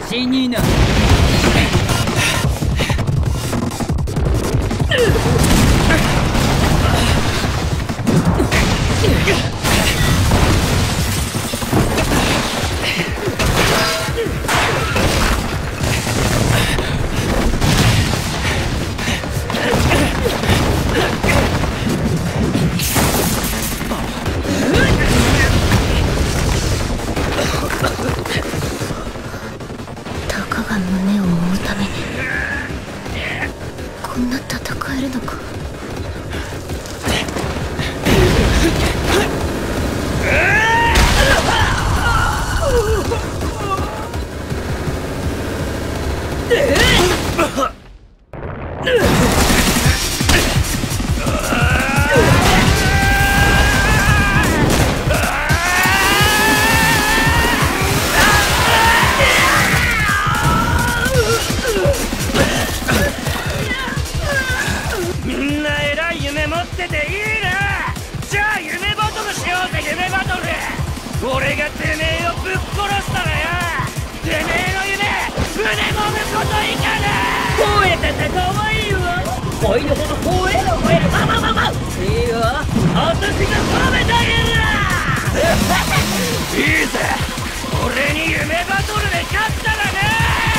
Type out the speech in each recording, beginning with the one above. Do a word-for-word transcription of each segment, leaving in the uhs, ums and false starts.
死にな。 たかが胸を追うためにこんな戦えるのか。 みんな偉い夢持ってていいな。じゃあ夢バトルしようぜ。夢バトル。俺がてめえをぶっ殺したらよ、てめえの夢船もむこといかな。 吠えててかわいいわ。恋のほど吠えろ吠えろ。ままままいいわ、私が食べてあげる。 いいぜ、俺に夢バトルで勝ったらね。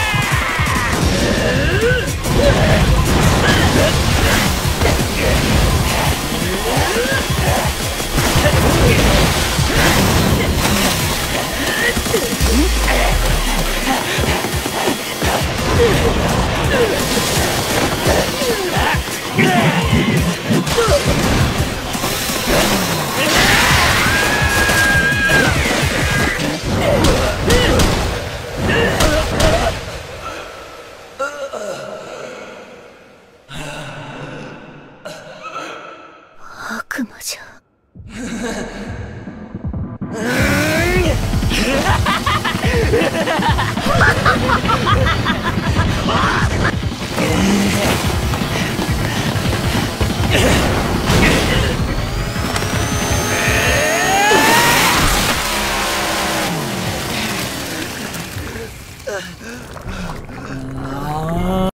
悪魔じゃ。 うーん